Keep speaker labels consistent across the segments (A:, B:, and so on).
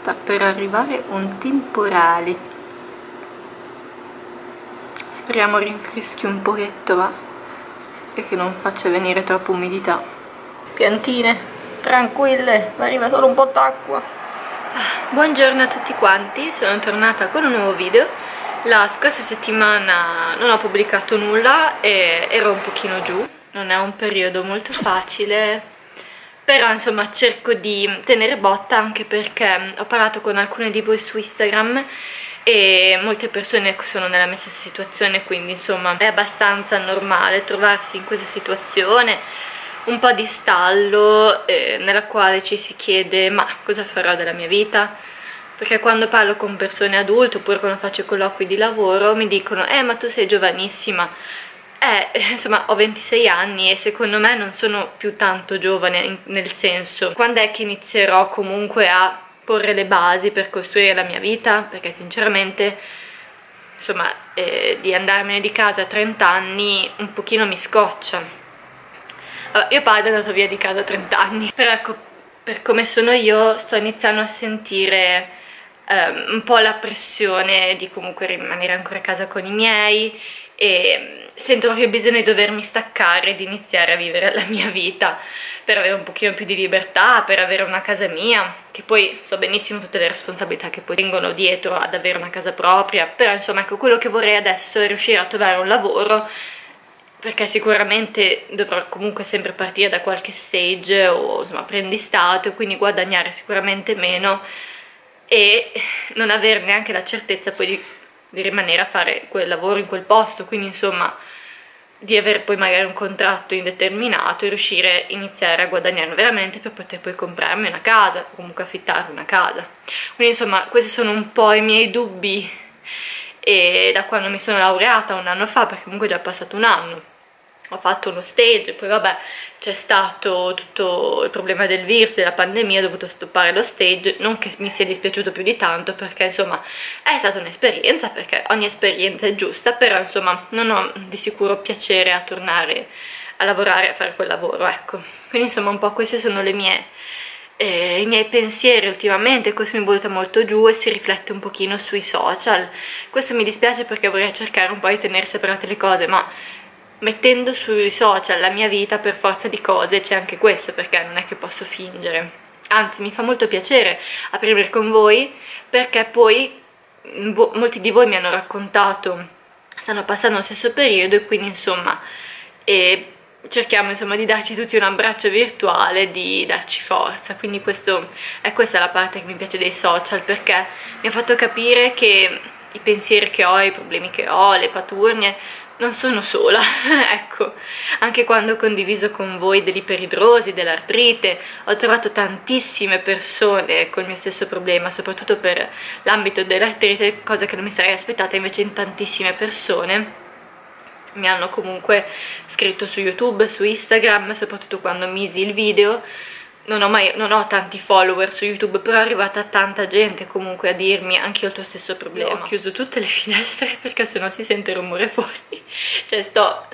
A: sta per arrivare un temporale, speriamo rinfreschi un pochetto, va, e che non faccia venire troppa umidità. Piantine tranquille, arriva solo un po' d'acqua. Buongiorno a tutti quanti, sono tornata con un nuovo video. La scorsa settimana non ho pubblicato nulla e ero un pochino giù, non è un periodo molto facile, però insomma cerco di tenere botta, anche perché ho parlato con alcune di voi su Instagram e molte persone sono nella mia stessa situazione, quindi insomma è abbastanza normale trovarsi in questa situazione un po' di stallo, nella quale ci si chiede: ma cosa farò della mia vita? Perché quando parlo con persone adulte oppure quando faccio colloqui di lavoro mi dicono: ma tu sei giovanissima. Insomma, ho 26 anni e secondo me non sono più tanto giovane, nel senso, quando è che inizierò comunque a porre le basi per costruire la mia vita? Perché sinceramente, insomma, di andarmene di casa a 30 anni un pochino mi scoccia. Allora, mio padre è andato via di casa a 30 anni, però ecco, per come sono io sto iniziando a sentire un po' la pressione di comunque rimanere ancora a casa con i miei, e sento proprio bisogno di dovermi staccare, di iniziare a vivere la mia vita per avere un pochino più di libertà, per avere una casa mia, che poi so benissimo tutte le responsabilità che poi vengono dietro ad avere una casa propria. Però insomma, ecco, quello che vorrei adesso è riuscire a trovare un lavoro, perché sicuramente dovrò comunque sempre partire da qualche stage o insomma apprendistato, e quindi guadagnare sicuramente meno e non avere neanche la certezza poi di rimanere a fare quel lavoro in quel posto, quindi insomma di avere poi magari un contratto indeterminato e riuscire a iniziare a guadagnare veramente per poter poi comprarmi una casa o comunque affittare una casa. Quindi insomma questi sono un po' i miei dubbi, e da quando mi sono laureata un anno fa, perché comunque è già passato un anno, ho fatto uno stage, poi vabbè c'è stato tutto il problema del virus, della pandemia, ho dovuto stoppare lo stage, non che mi sia dispiaciuto più di tanto, perché insomma è stata un'esperienza, perché ogni esperienza è giusta, però insomma non ho di sicuro piacere a tornare a lavorare, a fare quel lavoro, ecco. Quindi insomma un po' questi sono i miei pensieri ultimamente. Questo mi butta molto giù e si riflette un pochino sui social. Questo mi dispiace perché vorrei cercare un po' di tenere separate le cose, ma mettendo sui social la mia vita per forza di cose c'è anche questo, perché non è che posso fingere. Anzi, mi fa molto piacere aprirmi con voi, perché poi molti di voi mi hanno raccontato stanno passando lo stesso periodo, e quindi insomma cerchiamo insomma di darci tutti un abbraccio virtuale, di darci forza. Quindi questa è la parte che mi piace dei social, perché mi ha fatto capire che i pensieri che ho, i problemi che ho, le paturnie non sono sola. Ecco, anche quando ho condiviso con voi dell'iperidrosi, dell'artrite, ho trovato tantissime persone con il mio stesso problema, soprattutto per l'ambito dell'artrite, cosa che non mi sarei aspettata. Invece in tantissime persone mi hanno comunque scritto su YouTube, su Instagram, soprattutto quando misi il video. Non ho tanti follower su YouTube, però è arrivata tanta gente comunque a dirmi: anche io ho il tuo stesso problema. Ho chiuso tutte le finestre perché sennò si sente rumore fuori. Cioè sto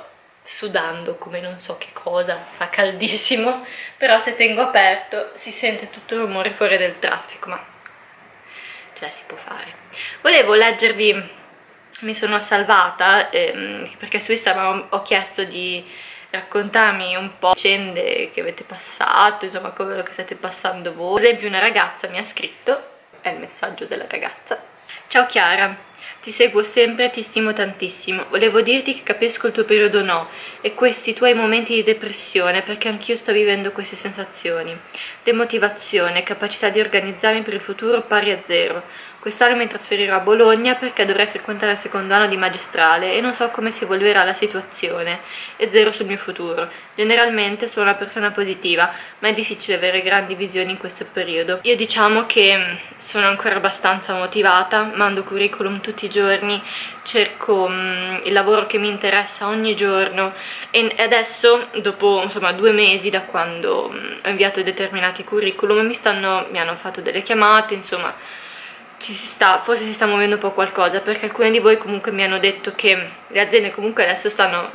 A: sudando come non so che cosa, fa caldissimo, però se tengo aperto si sente tutto il rumore fuori del traffico, ma ce la si può fare. Volevo leggervi, mi sono salvata perché su Instagram ho chiesto di raccontarmi un po' vicende che avete passato, insomma quello che state passando voi. Ad esempio una ragazza mi ha scritto, è il messaggio della ragazza: ciao Chiara, ti seguo sempre e ti stimo tantissimo. Volevo dirti che capisco il tuo periodo no e questi tuoi momenti di depressione, perché anch'io sto vivendo queste sensazioni. Demotivazione, capacità di organizzarmi per il futuro pari a zero. Quest'anno mi trasferirò a Bologna perché dovrei frequentare il secondo anno di magistrale e non so come si evolverà la situazione, e zero sul mio futuro. Generalmente sono una persona positiva, ma è difficile avere grandi visioni in questo periodo. Io diciamo che sono ancora abbastanza motivata, mando curriculum tutti i giorni, cerco il lavoro che mi interessa ogni giorno, e adesso dopo insomma 2 mesi da quando ho inviato determinati curriculum mi hanno fatto delle chiamate, insomma forse si sta muovendo un po' qualcosa, perché alcuni di voi comunque mi hanno detto che le aziende comunque adesso stanno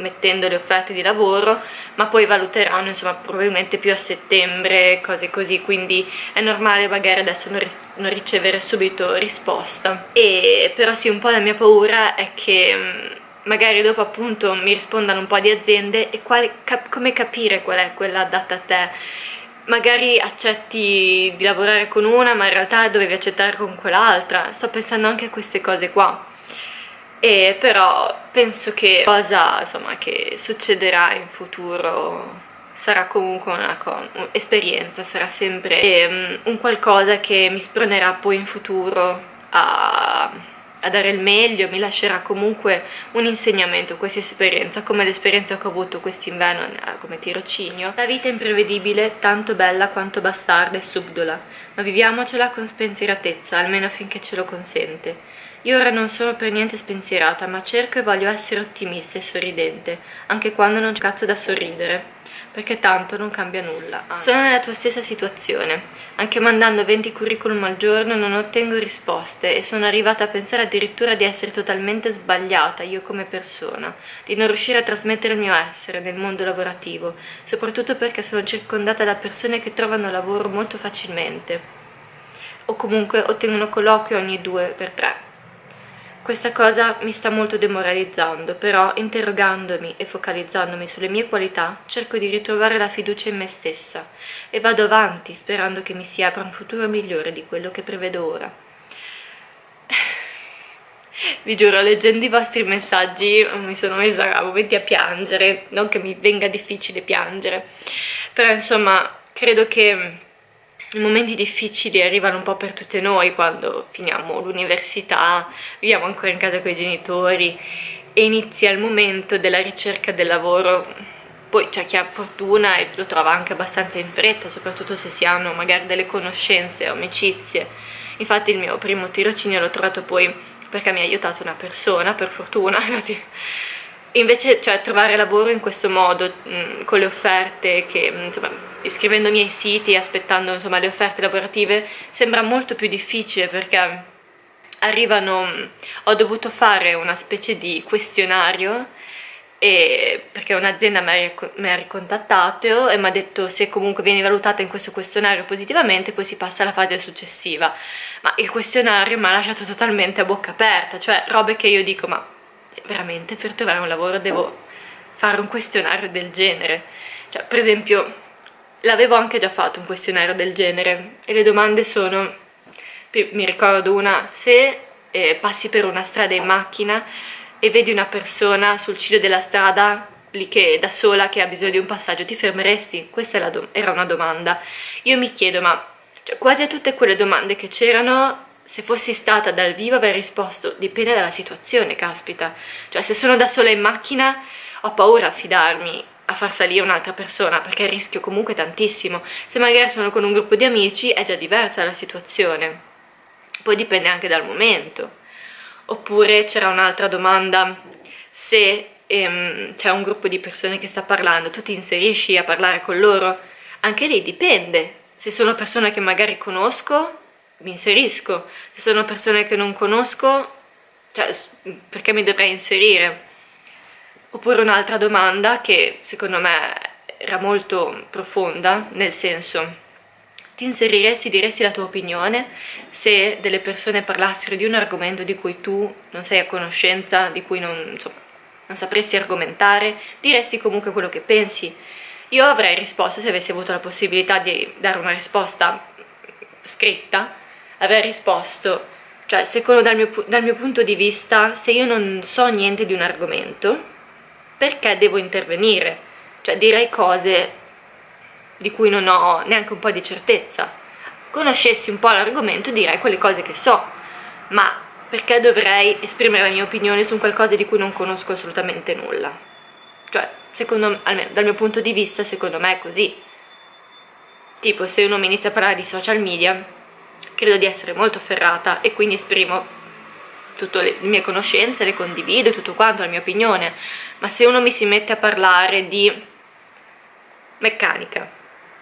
A: mettendo le offerte di lavoro, ma poi valuteranno insomma probabilmente più a settembre, cose così, quindi è normale magari adesso non ricevere subito risposta. E però sì, un po' la mia paura è che magari dopo appunto mi rispondano un po' di aziende e come capire qual è quella adatta a te. Magari accetti di lavorare con una ma in realtà dovevi accettare con quell'altra. Sto pensando anche a queste cose qua, e però penso che cosa insomma che succederà in futuro sarà comunque un'esperienza, sarà sempre un qualcosa che mi spronerà poi in futuro a dare il meglio, mi lascerà comunque un insegnamento, questa esperienza, come l'esperienza che ho avuto quest'inverno come tirocinio. La vita è imprevedibile, tanto bella quanto bastarda e subdola, ma viviamocela con spensieratezza, almeno finché ce lo consente. Io ora non sono per niente spensierata, ma cerco e voglio essere ottimista e sorridente, anche quando non c'è cazzo da sorridere, perché tanto non cambia nulla. Sono nella tua stessa situazione, anche mandando 20 curriculum al giorno non ottengo risposte e sono arrivata a pensare addirittura di essere totalmente sbagliata io come persona, di non riuscire a trasmettere il mio essere nel mondo lavorativo, soprattutto perché sono circondata da persone che trovano lavoro molto facilmente, o comunque ottengono colloqui ogni 2 per 3. Questa cosa mi sta molto demoralizzando, però interrogandomi e focalizzandomi sulle mie qualità cerco di ritrovare la fiducia in me stessa e vado avanti sperando che mi si apra un futuro migliore di quello che prevedo ora. Vi giuro, leggendo i vostri messaggi mi sono messa a momenti a piangere, non che mi venga difficile piangere, però insomma credo che i momenti difficili arrivano un po' per tutte noi quando finiamo l'università, viviamo ancora in casa con i genitori e inizia il momento della ricerca del lavoro. Poi c'è chi ha fortuna e lo trova anche abbastanza in fretta, soprattutto se si hanno magari delle conoscenze o amicizie. Infatti il mio primo tirocinio l'ho trovato poi perché mi ha aiutato una persona, per fortuna. Invece, cioè, trovare lavoro in questo modo, con le offerte, che insomma, iscrivendomi ai siti e aspettando insomma le offerte lavorative, sembra molto più difficile perché ho dovuto fare una specie di questionario perché un'azienda mi ha ricontattato e mi ha detto se comunque vieni valutata in questo questionario positivamente poi si passa alla fase successiva, ma il questionario mi ha lasciato totalmente a bocca aperta, cioè robe che io dico ma veramente per trovare un lavoro devo fare un questionario del genere? Cioè, per esempio, l'avevo anche già fatto un questionario del genere e le domande sono, mi ricordo una, se passi per una strada in macchina e vedi una persona sul ciglio della strada lì che da sola che ha bisogno di un passaggio, ti fermeresti? Questa era una domanda. Io mi chiedo, ma cioè, quasi a tutte quelle domande che c'erano, se fossi stata dal vivo avrei risposto dipende dalla situazione, caspita. Cioè, se sono da sola in macchina ho paura a fidarmi, a far salire un'altra persona perché rischio comunque tantissimo. Se magari sono con un gruppo di amici è già diversa la situazione, poi dipende anche dal momento. Oppure c'era un'altra domanda, se c'è un gruppo di persone che sta parlando, tu ti inserisci a parlare con loro? Anche lì dipende, se sono persone che magari conosco mi inserisco, se sono persone che non conosco, cioè perché mi dovrei inserire? Oppure un'altra domanda che secondo me era molto profonda, nel senso, ti inseriresti, diresti la tua opinione se delle persone parlassero di un argomento di cui tu non sei a conoscenza, di cui non sapresti argomentare, diresti comunque quello che pensi? Io avrei risposto, se avessi avuto la possibilità di dare una risposta scritta, avrei risposto, cioè secondo dal mio punto di vista, se io non so niente di un argomento, perché devo intervenire? Cioè direi cose di cui non ho neanche un po' di certezza. Conoscessi un po' l'argomento direi quelle cose che so, ma perché dovrei esprimere la mia opinione su qualcosa di cui non conosco assolutamente nulla? Cioè, almeno dal mio punto di vista, secondo me è così. Tipo, se uno mi inizia a parlare di social media, credo di essere molto ferrata e quindi esprimo tutte le mie conoscenze, le condivido, tutto quanto, la mia opinione, ma se uno mi si mette a parlare di meccanica,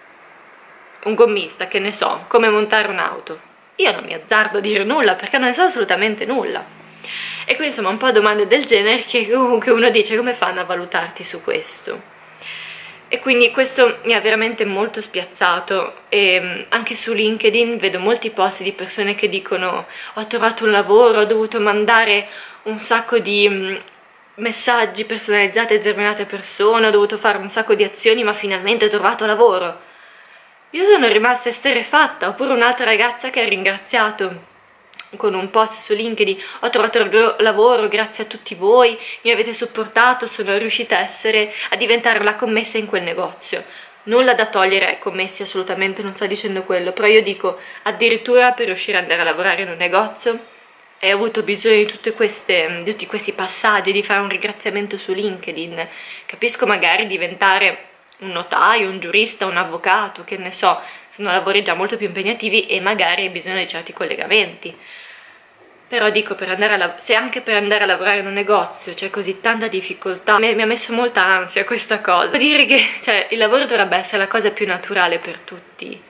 A: un gommista, che ne so, come montare un'auto, io non mi azzardo a dire nulla perché non ne so assolutamente nulla. E quindi insomma un po' domande del genere che comunque uno dice come fanno a valutarti su questo. E quindi questo mi ha veramente molto spiazzato, e anche su LinkedIn vedo molti post di persone che dicono ho trovato un lavoro, ho dovuto mandare un sacco di messaggi personalizzati a determinate persone, ho dovuto fare un sacco di azioni ma finalmente ho trovato lavoro. Io sono rimasta esterrefatta, oppure un'altra ragazza che ha ringraziato con un post su LinkedIn, ho trovato lavoro grazie a tutti voi, mi avete supportato, sono riuscita a diventare la commessa in quel negozio. Nulla da togliere ai commessi, assolutamente non sto dicendo quello, però io dico addirittura per riuscire ad andare a lavorare in un negozio hai avuto bisogno di tutti questi passaggi, di fare un ringraziamento su LinkedIn. Capisco magari diventare un notaio, un giurista, un avvocato, che ne so, sono lavori già molto più impegnativi e magari hai bisogno di certi collegamenti. Però dico, se anche per andare a lavorare in un negozio c'è così tanta difficoltà, mi ha messo molta ansia questa cosa. Devo dire che il lavoro dovrebbe essere la cosa più naturale per tutti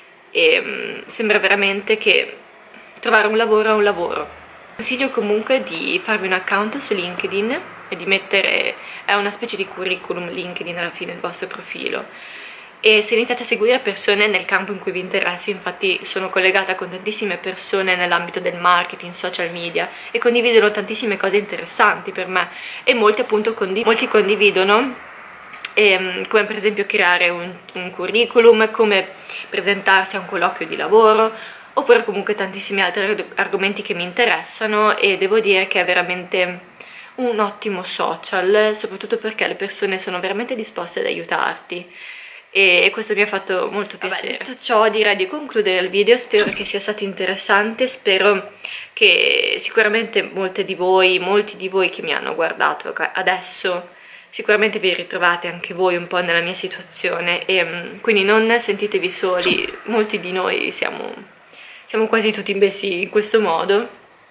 A: e sembra veramente che trovare un lavoro è un lavoro. Consiglio comunque di farvi un account su LinkedIn e di mettere, è una specie di curriculum LinkedIn alla fine del vostro profilo. E se iniziate a seguire persone nel campo in cui vi interessi, infatti sono collegata con tantissime persone nell'ambito del marketing, social media, e condividono tantissime cose interessanti per me, e molti appunto molti condividono come per esempio creare un curriculum, come presentarsi a un colloquio di lavoro, oppure comunque tantissimi altri argomenti che mi interessano, e devo dire che è veramente un ottimo social, soprattutto perché le persone sono veramente disposte ad aiutarti. E questo mi ha fatto molto piacere. Detto ciò, direi di concludere il video, spero che sia stato interessante, spero che sicuramente molti di voi che mi hanno guardato adesso sicuramente vi ritrovate anche voi un po' nella mia situazione, e quindi non sentitevi soli, molti di noi siamo quasi tutti messi in questo modo,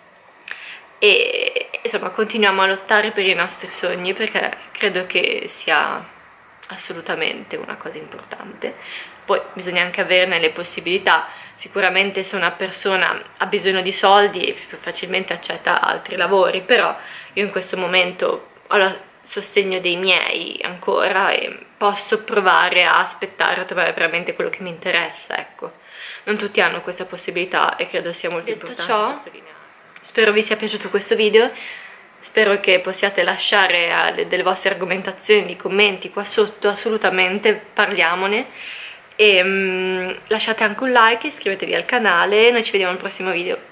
A: e insomma continuiamo a lottare per i nostri sogni, perché credo che sia assolutamente una cosa importante. Poi bisogna anche averne le possibilità. Sicuramente se una persona ha bisogno di soldi più facilmente accetta altri lavori, però io in questo momento ho il sostegno dei miei ancora e posso provare a aspettare, a trovare veramente quello che mi interessa, ecco. Non tutti hanno questa possibilità e credo sia molto importante sottolineare. Spero vi sia piaciuto questo video. Spero che possiate lasciare delle vostre argomentazioni, di commenti qua sotto, assolutamente parliamone, e lasciate anche un like, iscrivetevi al canale, noi ci vediamo al prossimo video.